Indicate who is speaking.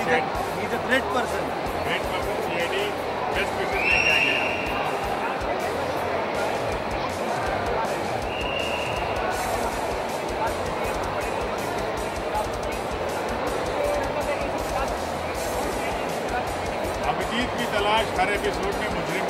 Speaker 1: He's a great person.
Speaker 2: Great person, CID, best wishes लेके आएंगे आप। अभिजीत की तलाश हर एपिसोड में मुजरिम